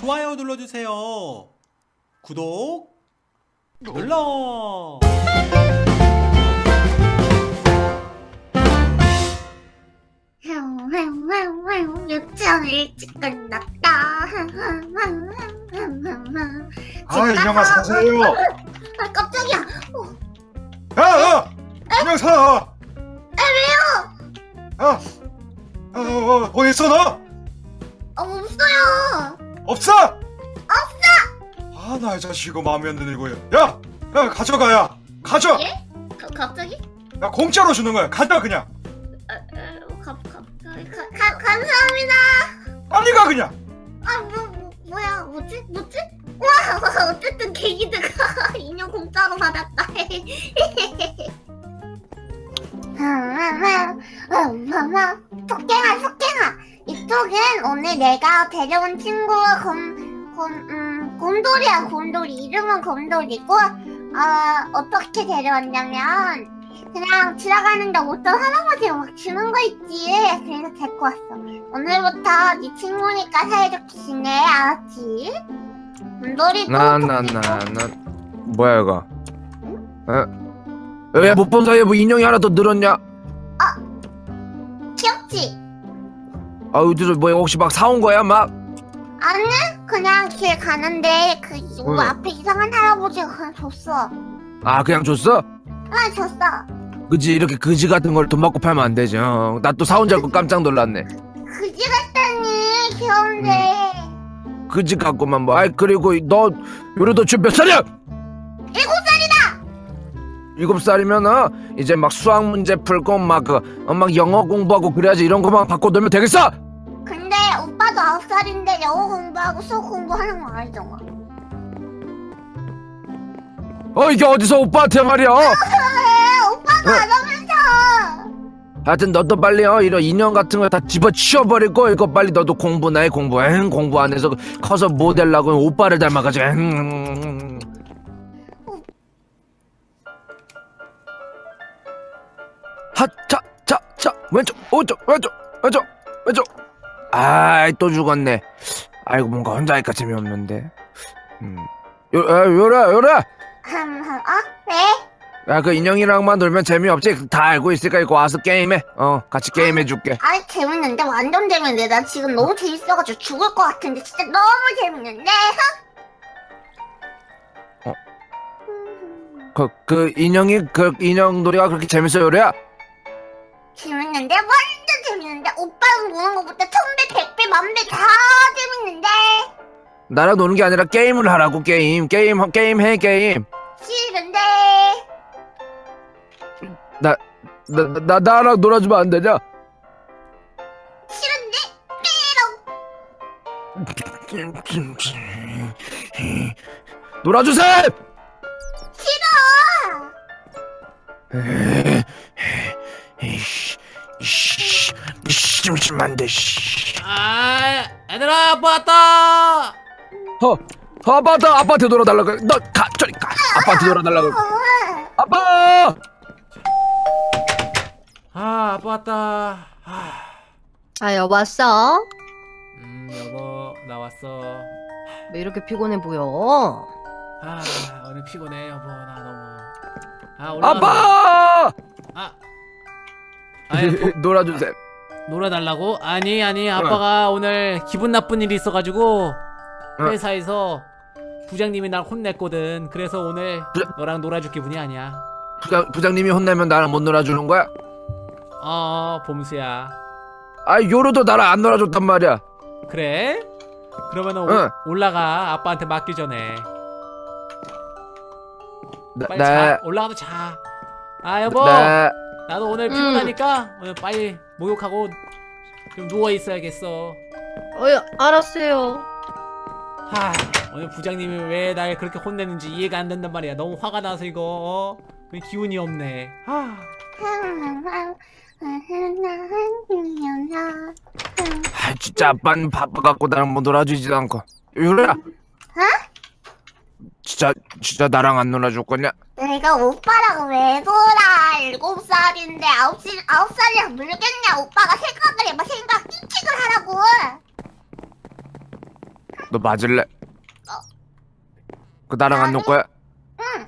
좋아요 눌러주세요. 구독 눌러. 유치원 일찍 끝났다. 아, 인형아 사세요. 아, 깜짝이야. 야, 인형 사. 왜요? 어디 있어 너? 없어요. 없어? 아, 나 이 자식 이거 마음에 안 드는 거야. 야, 가져가야. 가져. 예? 갑자기? 야, 공짜로 주는 거야. 가져 그냥. 감사합니다. 빨리 가 그냥. 뭐지? 와, 어쨌든 계기드가 인형 공짜로 받았다. 토깽아. 이쪽은 오늘 내가 데려온 친구가 곰돌이야, 곰돌이. 이름은 곰돌이고, 어떻게 데려왔냐면, 그냥 지나가는데 어떤 할아버지가 막 주는 거 있지. 그래서 데리고 왔어. 오늘부터 네 친구니까 사이좋게 지내, 알았지? 곰돌이도 뭐야 이거? 왜 못 본 사이에 뭐 인형이 하나 더 늘었냐? 귀엽지? 어디서 뭐 혹시 막 사온 거야 막? 아니, 그냥 길 가는데 그 앞에 이상한 할아버지가 그냥 줬어. 아, 그냥 줬어? 줬어. 그지, 이렇게 그지 같은 걸 돈 받고 팔면 안 되지. 나 또 사온 줄 알고 깜짝 놀랐네. 그지 같다니, 귀여운데. 그지 같구만 뭐. 아이, 그리고 너 요리도 지금 몇 살이야? 7살이다. 7살이면 이제 막 수학 문제 풀고 막 영어 공부하고 그래야지. 이런 거만 받고 놀면 되겠어? 근데 오빠도 9살인데 영어 공부하고 수학 공부하는 거 알잖아. 이게 어디서 오빠한테 말이야? 오빠가 안 하면서. 하여튼 너도 빨리 이런 인형 같은 거 다 집어치워버리고 이거 빨리 너도 공부나 해. 공부 안 해서 커서 뭐 되려고 오빠를 닮아가지고. 자 왼쪽 오른쪽 왼쪽. 아이, 또 죽었네. 아이고, 뭔가 혼자 하니까 재미없는데. 요라 왜? 야, 그 인형이랑만 놀면 재미없지? 다 알고 있으니까 이거 와서 게임해. 같이 게임해줄게. 아니, 재밌는데? 완전 재밌는데? 나 지금 너무 재밌어가지고 죽을 것 같은데. 진짜 너무 재밌는데? 그 인형 놀이가 그렇게 재밌어, 요리야? 재밌는데? 완전 재밌는데? 오빠랑 노는 것보다 1000배, 100배, 10,000배 다 재밌는데? 나랑 노는 게 아니라 게임을 하라고. 게임 해. 싫은데? 나랑 놀아주면 안 되냐? 싫은데? 삐롱. 놀아주세요! 싫어! 심심한데. 얘들아, 아빠 왔다. 아빠한테 놀아달라고. 너 가, 저리 가. 아빠한테 놀아달라고. 아빠! 아빠 왔다. 여보 왔어? 여보, 나 왔어. 왜 이렇게 피곤해 보여? 오늘 피곤해, 여보. 나 너무. 올라가서. 아빠! 놀아주세요. 놀아달라고? 아니, 아빠가 오늘 기분 나쁜 일이 있어가지고 회사에서 부장님이 날 혼냈거든. 그래서 오늘 너랑 놀아줄 기분이 아니야. 부장님이 혼내면 나랑 못 놀아주는 거야? 봄수야. 요로도 나랑 안 놀아줬단 말이야. 그래? 그러면은 올라가. 아빠한테 맡기 전에. 빨리 자. 올라가서 자. 여보. 나도 오늘 피곤하니까 오늘 빨리 목욕하고 좀 누워 있어야겠어. 알았어요. 오늘 부장님이 왜 날 그렇게 혼내는지 이해가 안 된단 말이야. 너무 화가 나서 이거 기운이 없네. 진짜 아빠는 바빠갖고 나랑 뭐 놀아주지도 않고. 요리야. 진짜 나랑 안 놀아줄 거냐? 내가 오빠랑 왜 놀아? 7살인데 9살이랑 놀겠냐? 오빠가 생각을 해봐. 생각, 인식을 하라고. 너 맞을래? 그 나랑 안 놀 거야? 응.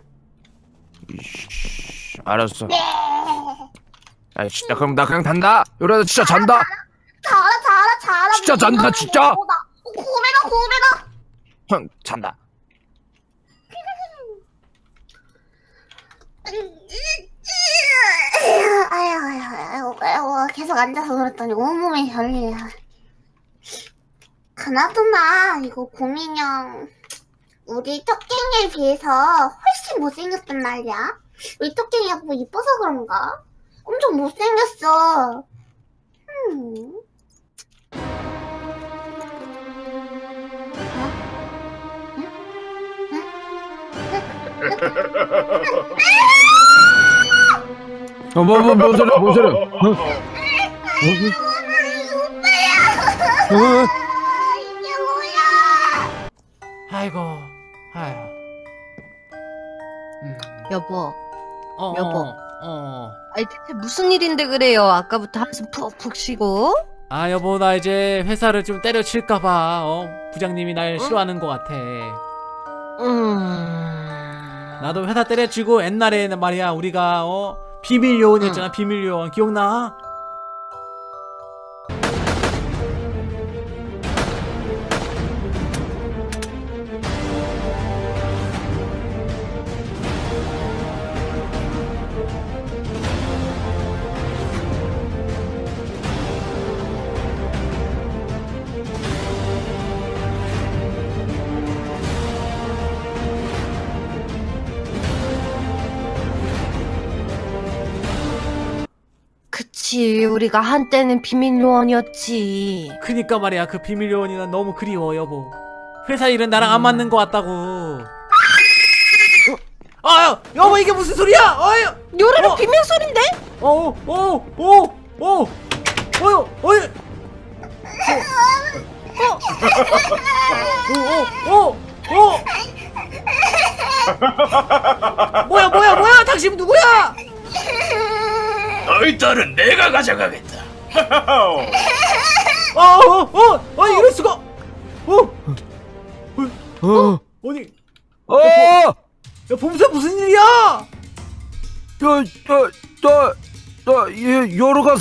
이씨, 알았어. 네. 야, 진짜 그럼 나 그냥 잔다. 요리야, 나 진짜 잔다. 잘하. 진짜 잔다, 진짜. 고래다. 형 잔다. 아유, 계속 앉아서 그랬더니 온몸이 결리야. 그나저나 이거 고민형 우리 토깽이에 비해서 훨씬 못생겼단 말이야. 우리 토깽이가 뭐 이뻐서 그런가? 엄청 못생겼어. 뭔 소리야? 이게 뭐야? 아이고, 아유. 여보. 어, 여보. 어. 아니 대체 무슨 일인데 그래요? 아까부터 한숨 푹푹 쉬고. 아, 여보, 나 이제 회사를 좀 때려칠까봐, 부장님이 날 싫어하는 것 같아. 나도 회사 때려치고 옛날에는 말이야, 우리가, 비밀 요원이었잖아, 비밀 요원. 기억나? 그치, 우리가 한때는 비밀 요원이었지. 그니까 말이야, 그 비밀 요원이 난 너무 그리워, 여보. 회사 일은 나랑 안 맞는 것 같다고. 여보, 이게 무슨 소리야? 요리는 비밀 소린데? 뭐야? 당신 누구야? 너희 딸은 내가 가져가겠다. 이럴 수가. 아니, 야, 봄새 무슨 일이야? 요루가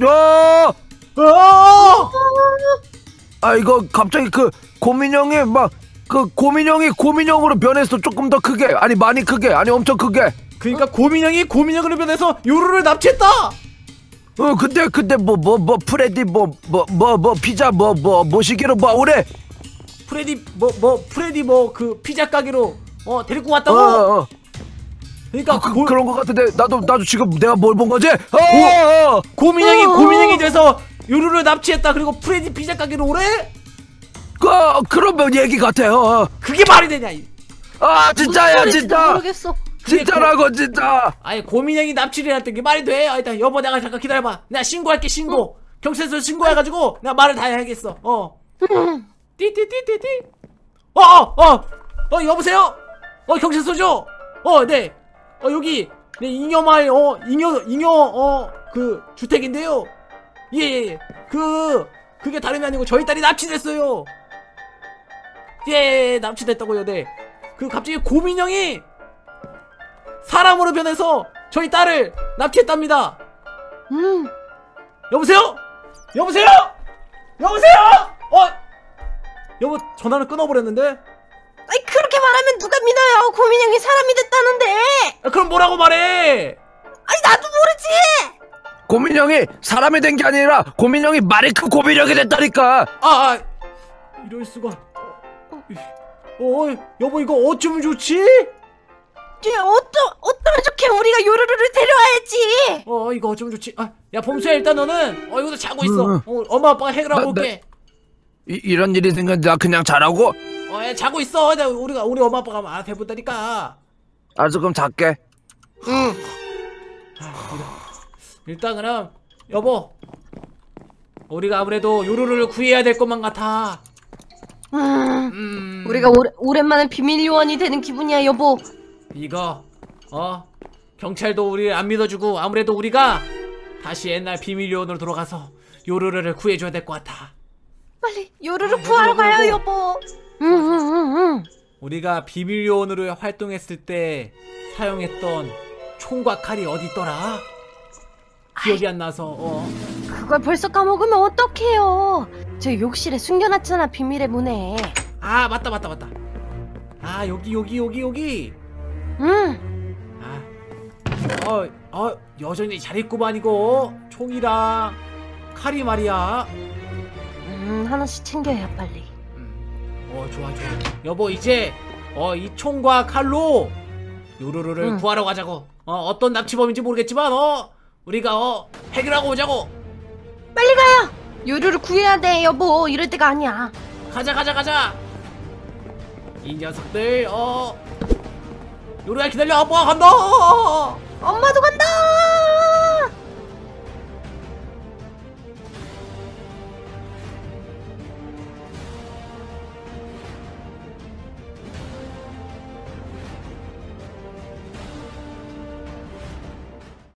이거 갑자기 그 고민형이 고민형으로 변했어. 조금 더 크게, 아니 많이 크게, 아니 엄청 크게. 그러니까 고민형이 고민형으로 변해서 요루를 납치했다. 근데 프레디 피자 모시기로 오래. 프레디 그 피자 가게로 데리고 왔다고. 그러니까 그런 거 같은데 나도 지금 내가 뭘 본 거지? 고민형이 돼서 요루를 납치했다. 그리고 프레디 피자 가게로 오래? 그런 얘기 같아요. 그게 말이 되냐? 진짜야, 진짜. 모르겠어. 진짜라고, 진짜. 아니, 고민형이 납치를 했던 게 말이 돼? 일단 여보, 내가 잠깐 기다려봐. 내가 신고할게, 신고. 경찰서에 신고해가지고 내가 말을 다 해야겠어. 띠띠띠띠띠. 여보세요? 경찰서죠? 네. 여기 네, 잉여마을 잉여 그 주택인데요. 예. 그게 다름이 아니고 저희 딸이 납치됐어요. 예, 납치됐다고요. 네. 갑자기 고민형이 사람으로 변해서 저희 딸을 납치했답니다. 여보세요? 여보, 전화를 끊어버렸는데? 아니 그렇게 말하면 누가 믿어요? 고민형이 사람이 됐다는데. 그럼 뭐라고 말해? 아니 나도 모르지. 고민형이 사람이 된 게 아니라 고민형이 말이 큰 고민형이 됐다니까. 이럴 수가. 여보, 이거 어쩌면 좋지? 어쩌면 좋게 우리가 요루루를 데려와야지. 이거 어쩌면 좋지? 야, 봄수야, 일단 너는 여기서 자고 있어. 엄마 아빠가 해결하고 올게. 이런 일이 생겼는데 나 그냥 자라고? 야, 자고 있어. 우리 엄마 아빠가 알아서 해본다니까. 알았어, 그럼 잘게. 일단 그럼 여보, 우리가 아무래도 요루루를 구해야 될 것만 같아. 우리가 오랜만에 비밀 요원이 되는 기분이야, 여보. 이거 경찰도 우리를 안 믿어주고 아무래도 우리가 다시 옛날 비밀 요원으로 돌아가서 요루루를 구해줘야 될 것 같아. 빨리 요루루 구하러 가요, 여보. 응. 우리가 비밀 요원으로 활동했을 때 사용했던 총과 칼이 어디 있더라? 기억이 안 나서. 그걸 벌써 까먹으면 어떡해요. 저 욕실에 숨겨놨잖아, 비밀의 문에. 아, 맞다. 아, 여기. 응. 여전히 잘 있구만 이거. 총이랑 칼이 말이야. 하나씩 챙겨야 빨리. 좋아. 여보, 이제 이 총과 칼로 요루루를 구하러 가자고. 어떤 납치범인지 모르겠지만 우리가 해결하고 오자고. 빨리 가요. 요루를 구해야 돼, 여보. 이럴 때가 아니야. 가자. 이 녀석들 요루야 기다려. 아빠가 간다. 엄마도 간다.